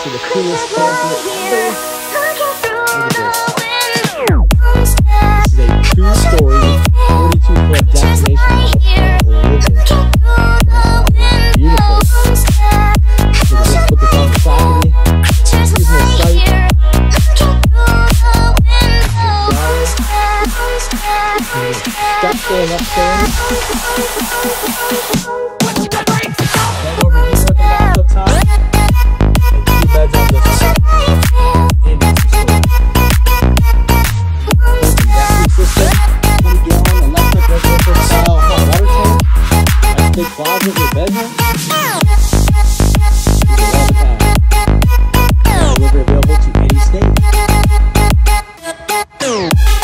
to the coolest campus ever. Look at this. This is a two-story, 42-foot destination model for living. Beautiful. Look at this. Put this on the property. Seasonal site. Steps going upstairs. Bed over here at the loft up top. And 2 beds on this side. And it's a story. Vacuum system, 20-gallon electric residential style hot water tank. Nice big closet in your bedroom. These are all the time. Delivery available to any state.